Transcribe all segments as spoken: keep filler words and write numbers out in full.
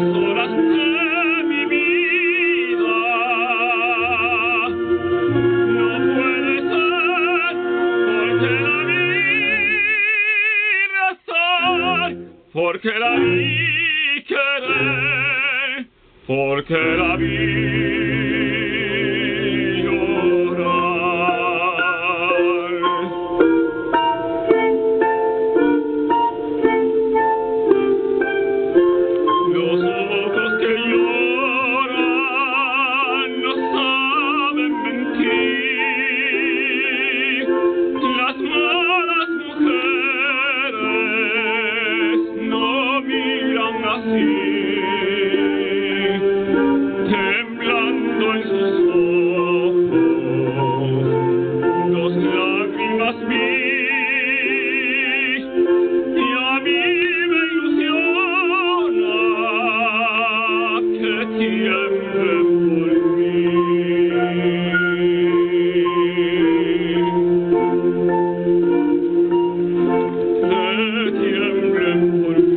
horas de mi vida. No puede ser, porque la vi rezar, porque la vi querer, porque la vi temblando en sus ojos, dos lágrimas vi, y a mí me ilusiona que tiemblen por mí. Que tiemblen por mí.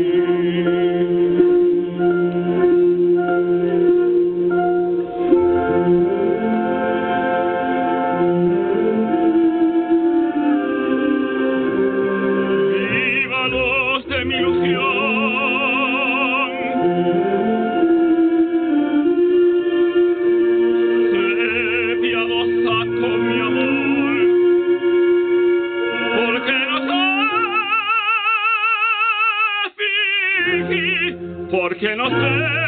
De mi ilusión, sé piadosa con mi amor, porque no sé fingir, porque no sé